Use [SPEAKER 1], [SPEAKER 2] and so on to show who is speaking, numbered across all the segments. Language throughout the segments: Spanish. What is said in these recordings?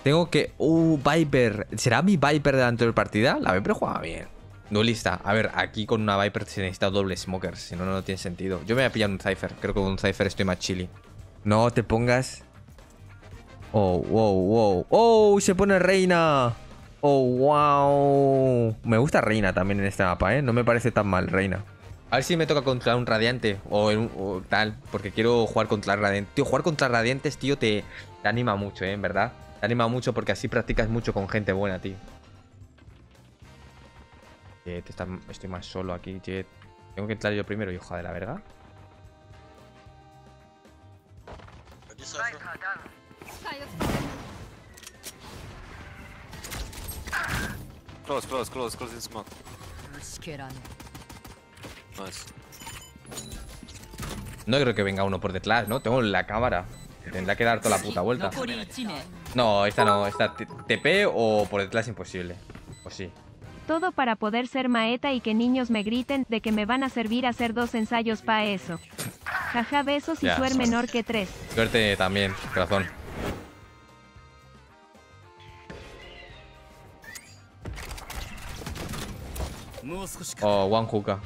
[SPEAKER 1] Tengo que... Viper. ¿Será mi Viper de la anterior partida? La Viper jugaba bien. Duelista. A ver, aquí con una Viper se necesita doble smokers. Si no, no tiene sentido. Yo me voy a pillar un Cypher. Creo que con un Cypher estoy más chilly. No te pongas... Oh, wow, wow. ¡Oh! Se pone Reina. ¡Oh, wow! Me gusta Reina también en este mapa, ¿eh? No me parece tan mal, Reina. A ver si me toca contra un Radiante o tal. Porque quiero jugar contra Radiante. Tío, jugar contra Radiantes, tío, te anima mucho, ¿eh? En verdad. Te anima mucho porque así practicas mucho con gente buena, tío. Jet, estoy más solo aquí, Jet. Tengo que entrar yo primero, hija de la verga.
[SPEAKER 2] Close in smoke. Nice.
[SPEAKER 1] No creo que venga uno por detrás, ¿no? Tengo la cámara. Tendrá que dar toda la puta vuelta. No, esta no. Esta TP o por detrás imposible. O sí.
[SPEAKER 3] Todo para poder ser maeta y que niños me griten de que me van a servir a hacer 2 ensayos pa' eso. Jaja, besos y
[SPEAKER 1] Ya,
[SPEAKER 3] suer menor que 3.
[SPEAKER 1] Suerte también, corazón. Oh, one hookah.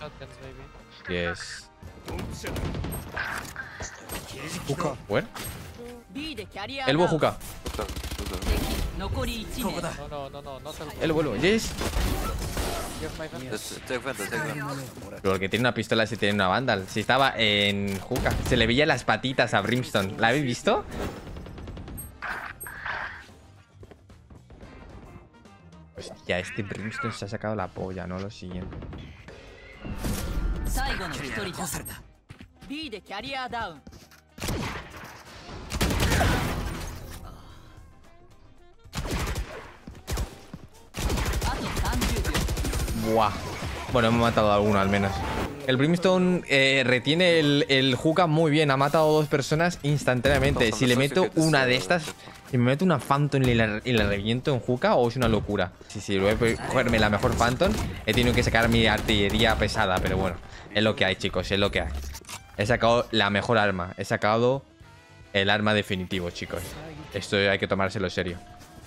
[SPEAKER 1] Yes. Hookah. Where? Elbow hookah. Elbow, yes.
[SPEAKER 2] Take vent.
[SPEAKER 1] Pero el que tiene una pistola si tiene una Vandal. Si estaba en hookah. Se le veía las patitas a Brimstone. ¿La habéis visto? Hostia, este Brimstone se ha sacado la polla, no lo siguiente. Buah. Bueno, hemos matado a alguno al menos. El Brimstone retiene el hookah muy bien. Ha matado a 2 personas instantáneamente. Si le meto una de estas y me meto una Phantom y la reviento en hookah, o es una locura. Sí, voy a cogerme la mejor Phantom. He tenido que sacar mi artillería pesada, pero bueno, es lo que hay, chicos, es lo que hay. He sacado la mejor arma. He sacado el arma definitivo, chicos. Esto hay que tomárselo en serio.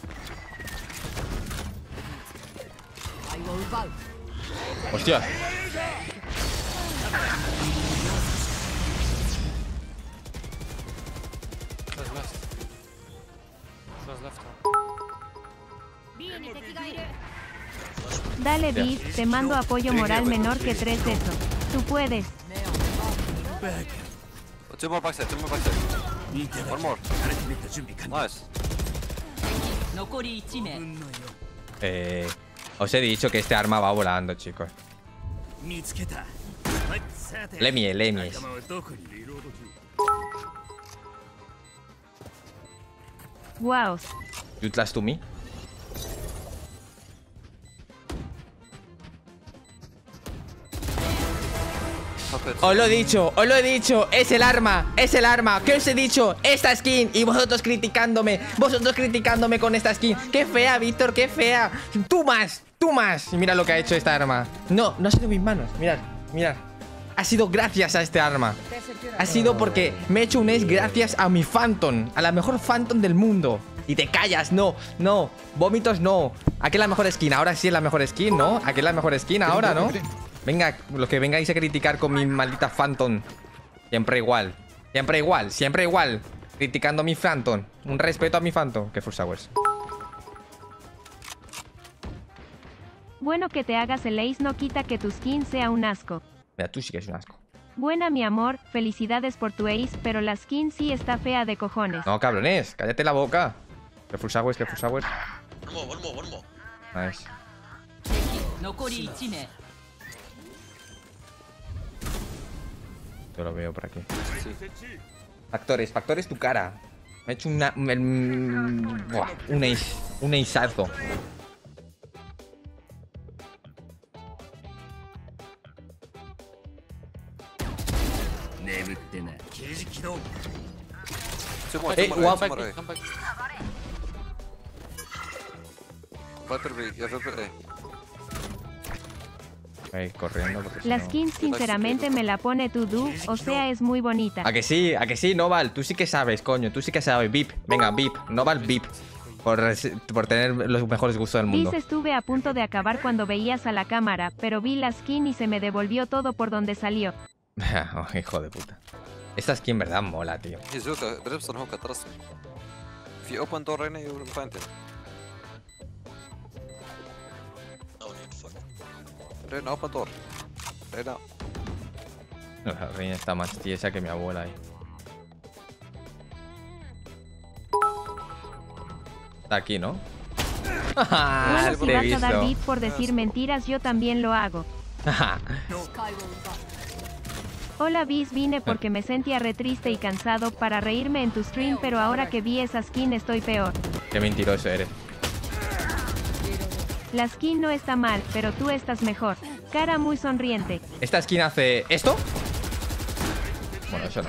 [SPEAKER 1] ¡Hostia!
[SPEAKER 3] Dale, Beef, te mando apoyo moral menor que 3 eso. Tú puedes.
[SPEAKER 2] Two more backside. One more. Nice.
[SPEAKER 1] Os he dicho que este arma va volando, chicos. Lemies.
[SPEAKER 3] Wow.
[SPEAKER 1] You trust to me? Os lo he dicho, es el arma, ¿qué os he dicho? Esta skin, y vosotros criticándome con esta skin. Qué fea, Víctor, qué fea. Tú más, y mira lo que ha hecho esta arma. No ha sido mis manos, mirad. Ha sido gracias a este arma. Ha sido porque me he hecho un ace gracias a mi Phantom, a la mejor Phantom del mundo. Y te callas, no, vómitos no. Aquí es la mejor skin, ahora sí es la mejor skin, ¿no? Aquí es la mejor skin ahora, ¿no? Venga, los que vengáis a criticar con mi maldita Phantom. Siempre igual. Criticando a mi Phantom. Un respeto a mi Phantom. Que Full Hours.
[SPEAKER 3] Bueno, que te hagas el ace no quita que tu skin sea un asco.
[SPEAKER 1] Mira, tú sí que es un asco.
[SPEAKER 3] Buena, mi amor, felicidades por tu ace, pero la skin sí está fea de cojones.
[SPEAKER 1] No, cabrones, cállate la boca. Que Full Hours.
[SPEAKER 4] One more.
[SPEAKER 1] Nice. Yo lo veo por aquí. Factores, tu cara. Me ha hecho un aceazo.
[SPEAKER 2] One
[SPEAKER 1] One
[SPEAKER 2] more. Viper B, yeah, Viper A.
[SPEAKER 1] Ahí, corriendo. Porque
[SPEAKER 3] La
[SPEAKER 1] si no...
[SPEAKER 3] skin sinceramente me la pone Tudu, o sea, es muy bonita.
[SPEAKER 1] ¿A que sí, Noval? Tú sí que sabes, coño. Tú sí que sabes. VIP. Venga, VIP. Noval, VIP. Por tener los mejores gustos del mundo.
[SPEAKER 3] Dice estuve a punto de acabar cuando veías a la cámara, pero vi la skin y se me devolvió todo por donde salió.
[SPEAKER 1] Oh, hijo de puta. Esta skin en verdad mola, tío.
[SPEAKER 2] هي زوكا بريمستون هوكا ترسم في اوبن دور هنا وفانتن
[SPEAKER 4] No need for.
[SPEAKER 2] رينا اوبن دور رينا
[SPEAKER 1] La reina está más tiesa que mi abuela ahí. Está aquí, ¿no?
[SPEAKER 3] Bueno, si
[SPEAKER 1] Te he
[SPEAKER 3] vas a dar
[SPEAKER 1] visto.
[SPEAKER 3] beat por decir mentiras, yo también lo hago. Hola Bis, vine porque me sentía re triste y cansado para reírme en tu stream, pero ahora que vi esa skin estoy peor.
[SPEAKER 1] Qué mentiroso eres.
[SPEAKER 3] La skin no está mal, pero tú estás mejor. Cara muy sonriente.
[SPEAKER 1] ¿Esta skin hace esto? Bueno, eso no.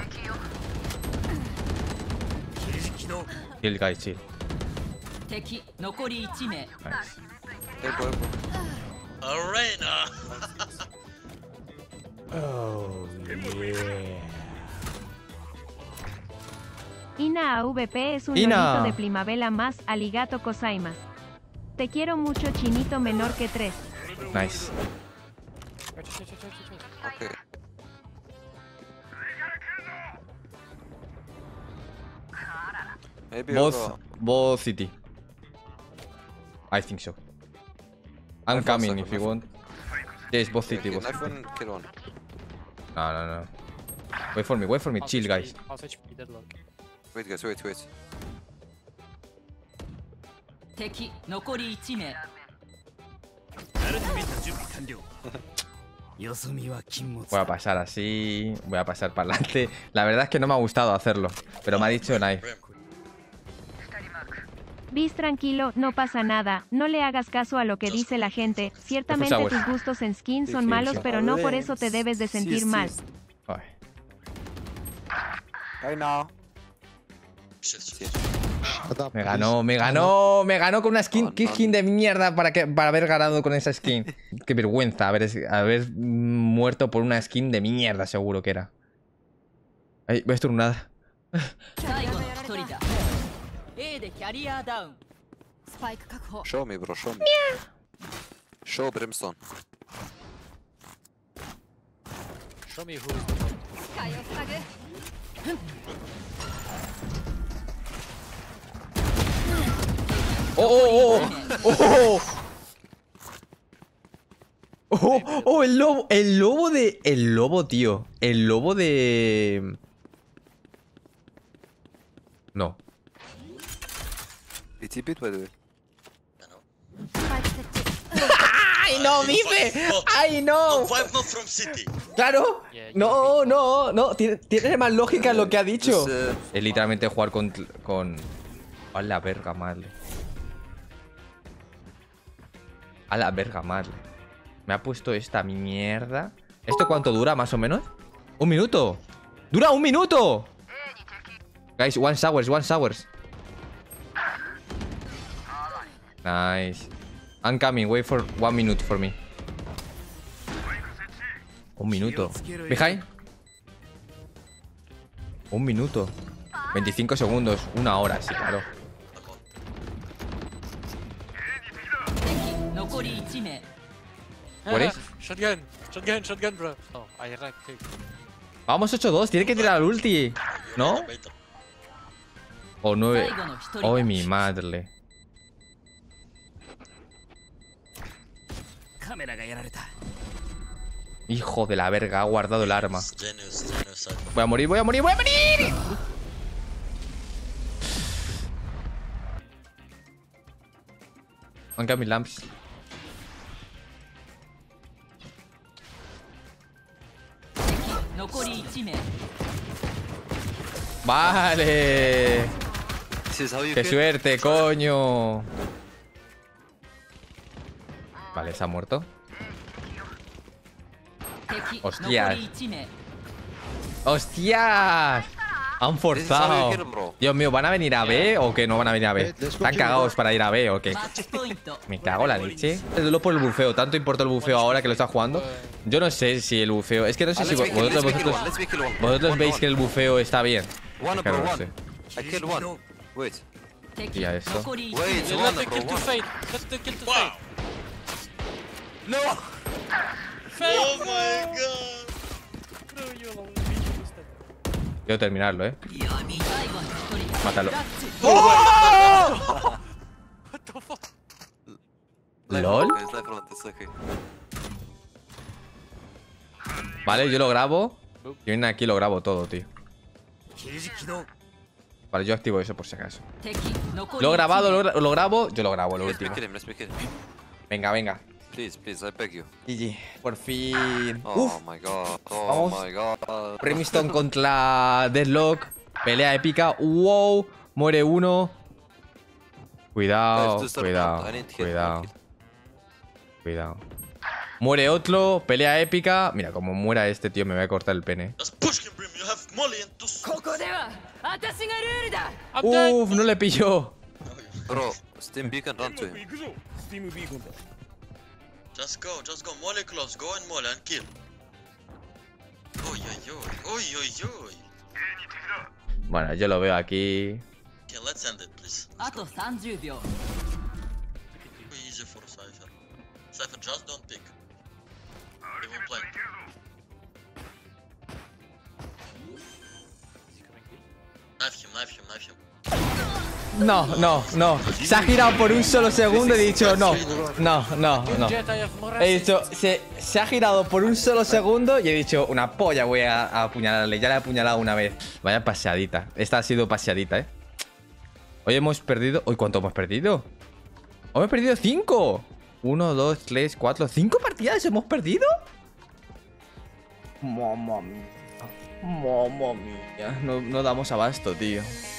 [SPEAKER 1] Chill, guys, chill.
[SPEAKER 5] 敵残り1名
[SPEAKER 1] Nice.
[SPEAKER 2] ايبو ايبو
[SPEAKER 4] Arena.
[SPEAKER 3] Ina AVP es un
[SPEAKER 1] Ina.
[SPEAKER 3] lorito de primavera más aligato cosaimas. Te quiero mucho, chinito menor que 3.
[SPEAKER 1] Nice.
[SPEAKER 2] اوكي maybe
[SPEAKER 1] Both city. I think so. I'm
[SPEAKER 2] Knife
[SPEAKER 1] coming
[SPEAKER 2] one
[SPEAKER 1] if you
[SPEAKER 2] second,
[SPEAKER 1] want. Yes, both city, both
[SPEAKER 2] knife
[SPEAKER 1] city.
[SPEAKER 2] one kill one
[SPEAKER 1] No, no, no. Wait for me, chill, guys.
[SPEAKER 2] wait guys wait
[SPEAKER 5] 敵残り1名
[SPEAKER 1] Voy a pasar así, voy a pasar para adelante. La verdad es que no me ha gustado hacerlo, pero me ha dicho Knife.
[SPEAKER 4] Brim.
[SPEAKER 3] Bis, tranquilo, no pasa nada, no le hagas caso a lo que dice la gente. Ciertamente
[SPEAKER 1] Sour.
[SPEAKER 3] tus gustos en skin son
[SPEAKER 1] Sí,
[SPEAKER 3] malos,
[SPEAKER 1] sí.
[SPEAKER 3] pero no por eso te debes de sentir mal.
[SPEAKER 1] Ay.
[SPEAKER 2] I know
[SPEAKER 4] Shit, shit.
[SPEAKER 1] Me ganó con una skin. ¿Qué skin de mierda para haber ganado con esa skin? Qué vergüenza haber muerto por una skin de mierda, seguro que era. Ay, voy a estornudar.
[SPEAKER 5] 最後の1人だ A でキャリアダウンスパイク確保
[SPEAKER 2] show me bro show me show brimstone
[SPEAKER 6] Show me who is the one.
[SPEAKER 5] 使いを塞ぐ
[SPEAKER 1] ¡Oh, oh, oh! ¡Oh! ¡Oh! El lobo. El lobo de. El lobo, tío. El lobo de. No.
[SPEAKER 2] BT beat by the way
[SPEAKER 1] ¡Ay, no, dice! ¡Ay, no!
[SPEAKER 4] 5 not from city.
[SPEAKER 1] ¡Claro!
[SPEAKER 6] Yeah,
[SPEAKER 1] No, no, no. Tiene más lógica lo que ha dicho.
[SPEAKER 2] Just,
[SPEAKER 1] Es literalmente jugar con. A la verga, madre. A la verga, madre. Me ha puesto esta mierda. ¿Esto cuánto dura, más o menos? ¡Un minuto! ¡Dura un minuto! Guys, one showers. Nice. I'm coming, wait for 1 minute for me. Un minuto. Behind. Un minuto. 25 segundos. 1 hora, sí, claro.
[SPEAKER 5] 敵残り1名
[SPEAKER 1] What is?
[SPEAKER 6] Shotgun, bro. Oh, I rank kick.
[SPEAKER 1] Vamos 8-2, tiene que tirar al ulti. ¿No?
[SPEAKER 4] Later.
[SPEAKER 1] O 9.
[SPEAKER 5] 最後の1人だ
[SPEAKER 1] ¡Ay, mi madre! Hijo de la verga, ha guardado el arma.
[SPEAKER 4] Genius.
[SPEAKER 1] Voy a morir. Han cambiado mis lamps.
[SPEAKER 5] 敵残り1名
[SPEAKER 1] Vale.
[SPEAKER 2] this is how you
[SPEAKER 1] ¡Qué
[SPEAKER 2] kill
[SPEAKER 1] suerte, coño! Vale, se ha muerto.
[SPEAKER 5] 敵
[SPEAKER 1] Hostias.
[SPEAKER 5] 残り1名
[SPEAKER 1] ¡Hostias! Han forzado.
[SPEAKER 2] kill him, bro.
[SPEAKER 1] Dios mío, ¿van a venir a B o que no van a venir a B? ¿Están cagados para ir a B o qué?
[SPEAKER 5] マッチポイント
[SPEAKER 1] Me cago en la leche. Lo por el bufeo. ¿Tanto importa el bufeo ahora que lo está jugando? Yo no sé si el bufeo... Es que no sé si
[SPEAKER 2] let's be kill one
[SPEAKER 1] vosotros veis que el bufeo está bien.
[SPEAKER 2] one
[SPEAKER 1] Es que no
[SPEAKER 2] bro
[SPEAKER 1] lo
[SPEAKER 2] one
[SPEAKER 1] sé.
[SPEAKER 2] I killed one wait
[SPEAKER 1] Y a esto.
[SPEAKER 2] Wait,
[SPEAKER 6] Let
[SPEAKER 2] one,
[SPEAKER 6] the
[SPEAKER 2] bro,
[SPEAKER 6] kill to
[SPEAKER 2] one.
[SPEAKER 6] fade. Let the kill to
[SPEAKER 4] Wow.
[SPEAKER 6] fade.
[SPEAKER 1] ¡No!
[SPEAKER 6] Fade.
[SPEAKER 4] Oh my god.
[SPEAKER 6] Bro, you alone. Beat step.
[SPEAKER 1] Quiero terminarlo, ¿eh?
[SPEAKER 5] 最後の一人だ
[SPEAKER 1] Mátalo.
[SPEAKER 5] ラッツ
[SPEAKER 6] What the fuck?
[SPEAKER 2] Life
[SPEAKER 1] ¿Lol?
[SPEAKER 2] front, guys, life front, it's okay.
[SPEAKER 1] Vale, yo lo grabo. Yo viene aquí y lo grabo todo, tío. Vale, yo activo eso por si acaso.
[SPEAKER 5] 敵残り
[SPEAKER 1] Lo he grabado,
[SPEAKER 5] 1名
[SPEAKER 1] lo grabo, yo lo grabo, lo
[SPEAKER 2] Let's
[SPEAKER 1] último.
[SPEAKER 2] pick him, let's pick him.
[SPEAKER 1] Venga, venga.
[SPEAKER 2] Please, please, I beg you.
[SPEAKER 1] GG. Por fin.
[SPEAKER 2] Oh
[SPEAKER 1] Uf.
[SPEAKER 2] my god, oh
[SPEAKER 1] Vamos.
[SPEAKER 2] my god.
[SPEAKER 1] Brimstone contra Deadlock. Pelea épica. Wow. Muere uno. Cuidado,
[SPEAKER 2] Guys, just
[SPEAKER 1] cuidado,
[SPEAKER 2] I need to hit
[SPEAKER 1] cuidado.
[SPEAKER 2] one kill.
[SPEAKER 1] Cuidado. Muere otro. Pelea épica. Mira, como muera este tío, me voy a cortar el pene.
[SPEAKER 4] Just push him, Brim. You have molly and to.
[SPEAKER 5] ここでは私がルールだ
[SPEAKER 6] I'm dead.
[SPEAKER 1] Uf, no le pilló.
[SPEAKER 2] Bro, Steam beacon, run to him.
[SPEAKER 4] Just go. Molly close. Go and molly and kill. Oi, oi, oi. Oi, oi, oi.
[SPEAKER 1] Bueno, yo lo veo aquí.
[SPEAKER 4] Okay, let's end it, please.
[SPEAKER 5] あと30秒
[SPEAKER 4] Too easy for Cypher. Cypher, just don't pick. He will play. Knife him.
[SPEAKER 1] No, no, no. Se ha girado por un solo segundo y he dicho no. No, no, no.
[SPEAKER 6] Jet, I have more
[SPEAKER 1] He
[SPEAKER 6] assist.
[SPEAKER 1] dicho, se ha girado por un solo segundo y he dicho, una polla voy a apuñalarle. Ya le he apuñalado una vez. Vaya paseadita. Esta ha sido paseadita, ¿eh? Hoy hemos perdido... ¿Hoy cuánto hemos perdido? Hoy hemos perdido 5. 1, 2, 3, 4, 5 partidas hemos perdido. Mamma mía. Mamma mía. No damos abasto, tío.